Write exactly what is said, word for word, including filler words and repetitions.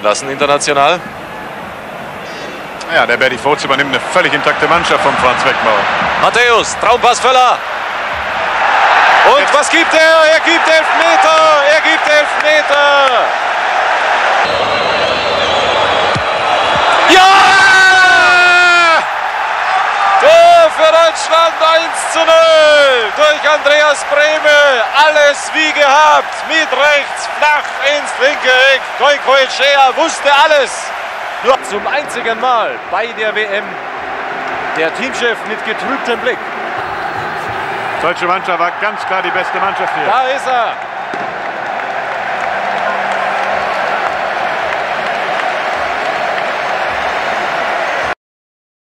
Lassen international. Ja, der Berti Vogts übernimmt eine völlig intakte Mannschaft von Franz Beckenbauer. Matthäus, Traumpass Völler. Und Jetzt. Was gibt er? Er gibt Elfmeter! Er gibt Elfmeter! Ja! Tor für Deutschland eins zu null durch Andreas Brehme. Alles wie gehabt. Mit rechts, flach ins linke Eck. Goicoechea wusste alles. Nur zum einzigen Mal bei der W M. Der Teamchef mit getrübtem Blick. Die deutsche Mannschaft war ganz klar die beste Mannschaft hier. Da ist er.